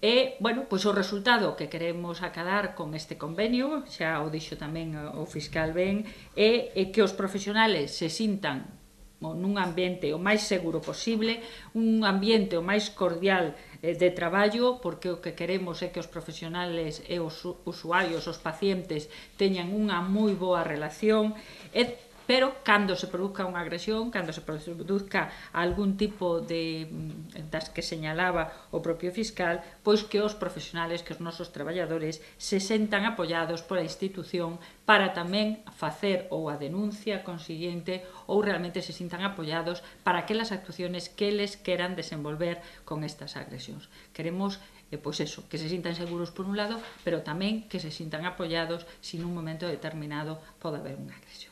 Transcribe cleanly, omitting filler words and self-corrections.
E, bueno, pois o resultado que queremos acadar con este convenio, xa o dixo tamén o fiscal Ben, é que os profesionales se sintan nun ambiente o máis seguro posible, un ambiente o máis cordial de traballo, porque o que queremos é que os profesionales e os usuarios, os pacientes, teñan unha moi boa relación, pero cando se produzca unha agresión, cando se produzca algún tipo das que señalaba o propio fiscal, pois que os profesionales, que os nosos traballadores se sentan apoiados pola institución para tamén facer ou a denuncia consiguiente ou realmente se sintan apoiados para aquelas actuaciones que eles queran desenvolver con estas agresións. Queremos pois eso, que se sintan seguros por un lado, pero tamén que se sintan apoiados se nun momento determinado pode haber unha agresión.